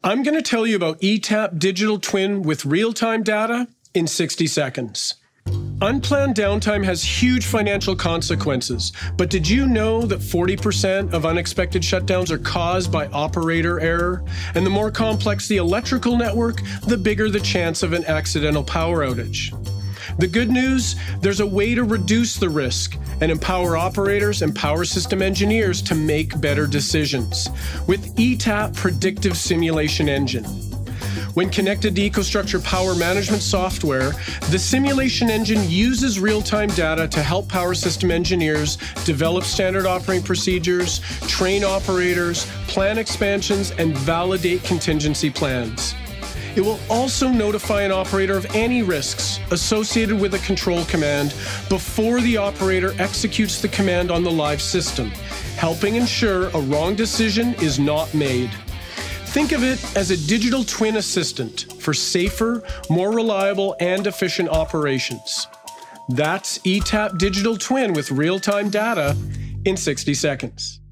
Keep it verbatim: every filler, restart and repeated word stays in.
I'm going to tell you about E TAP Digital Twin with real-time data in sixty seconds. Unplanned downtime has huge financial consequences, but did you know that forty percent of unexpected shutdowns are caused by operator error? And the more complex the electrical network, the bigger the chance of an accidental power outage. The good news, there's a way to reduce the risk and empower operators and power system engineers to make better decisions with E TAP Predictive Simulation Engine. When connected to EcoStruxure Power Management software, the simulation engine uses real-time data to help power system engineers develop standard operating procedures, train operators, plan expansions, and validate contingency plans. It will also notify an operator of any risks associated with a control command before the operator executes the command on the live system, helping ensure a wrong decision is not made. Think of it as a digital twin assistant for safer, more reliable, and efficient operations. That's E TAP Digital Twin with real-time data in sixty seconds.